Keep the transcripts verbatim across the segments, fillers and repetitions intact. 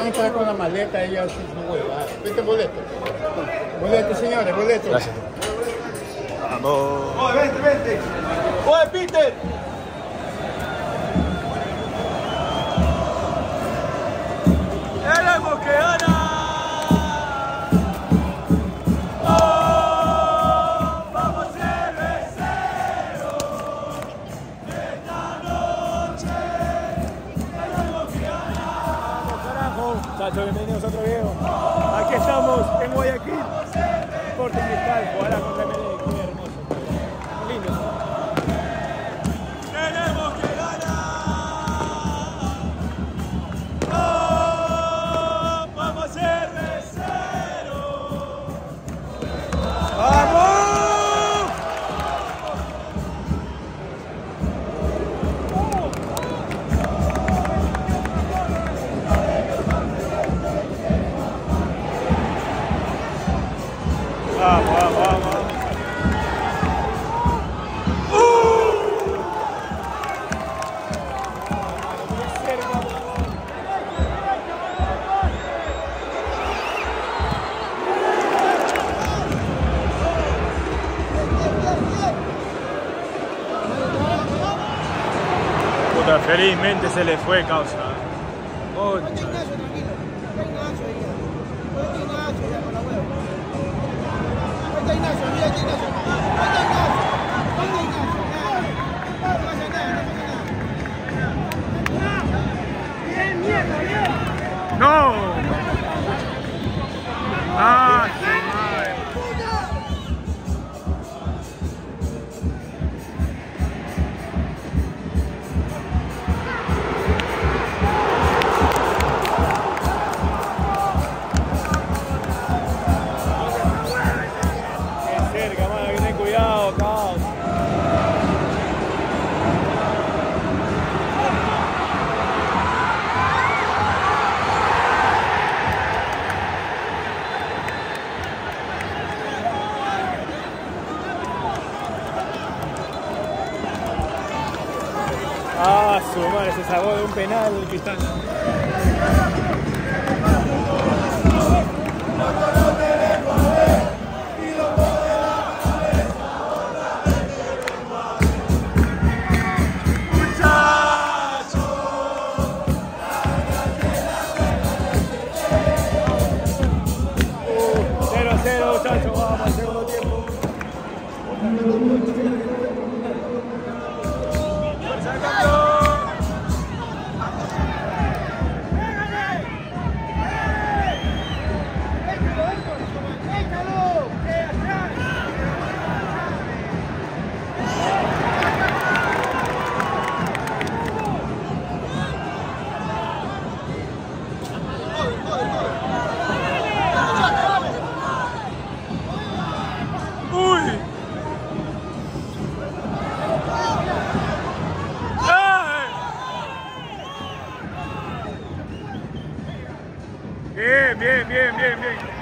van a estar con la maleta ella así su huevada. Vete boleto. Boleto, señores, boleto. Gracias. Vamos. Oye, vente, vente. Oye, Peter. ¡Tenemos que ganar! ¡Oh! ¡Vamos cerveceros! Esta noche tenemos que ganar. ¡Vamos, carajo! Chacho, bienvenidos a otro video. Aquí estamos en Guayaquil. Sporting Cristal, jugará contra Emelec. Qué hermoso. Lindo. ¡Tenemos que ganar! Vamos, vamos, vamos. Puta, felizmente se le fue causa. Concha. No. Ah, su madre. Qué cerca, mano, que ten cuidado, caos. Ah, su madre, se salvó de un penal el Cristal. cero a cero, muchachos, vamos al segundo tiempo. ¡Fuerza de campeón! Bien, bien, bien, bien, bien.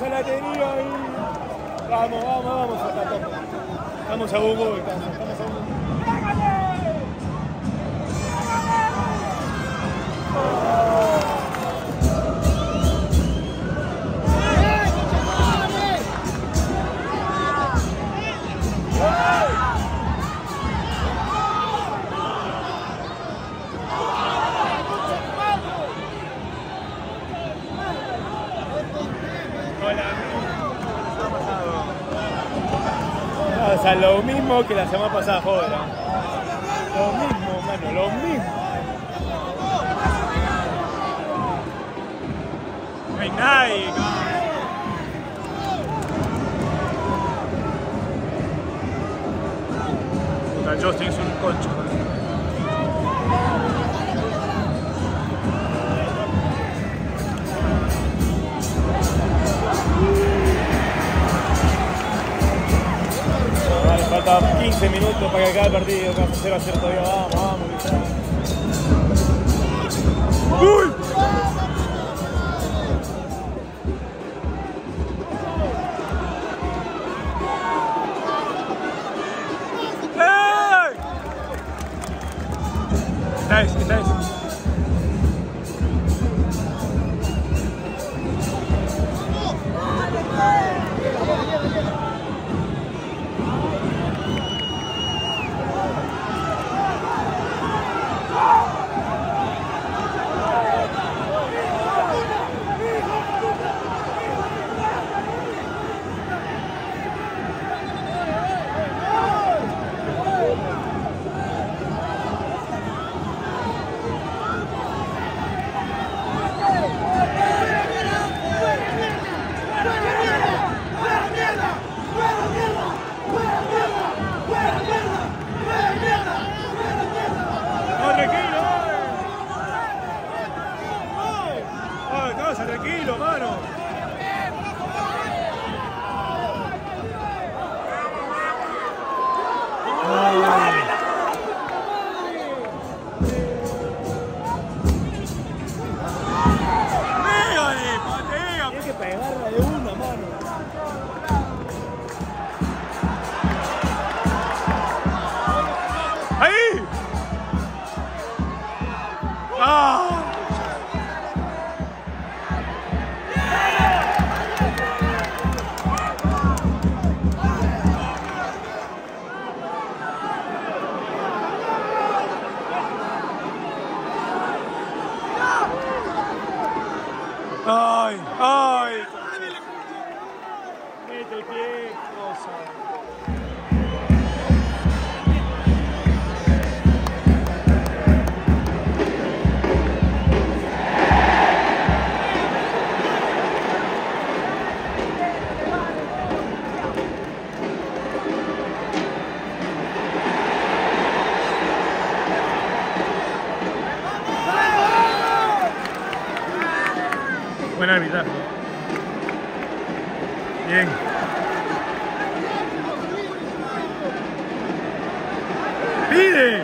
Toma la tenía ahí. Vamos, vamos, vamos a Tatón. Vamos a Google, vamos a Google. O sea, lo mismo que la semana pasada, joder. Lo mismo, mano, lo mismo. No hay nadie, puta, Justin es un concho. Vale, falta quince minutos para que acabe el partido, que cero a cero todavía, vamos, vamos. ¡Uy! Nice, nice. Tranquilo, mano. Tienes que pegarla de una, mano. ¡Ahí! ¡Ah! ¡Ay! ¡Ay! Mete el pie, cosa. Buen arbitraje. Bien. ¡Pide!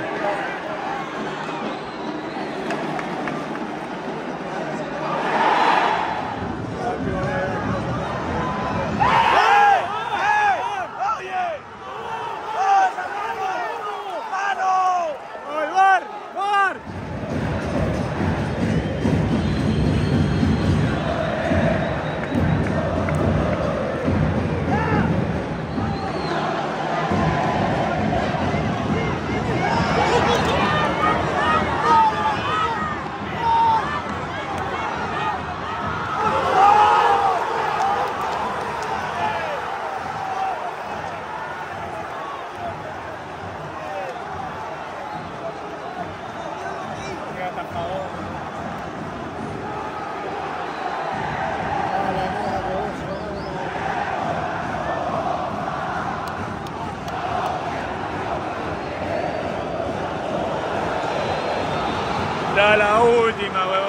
Da la última, huevón.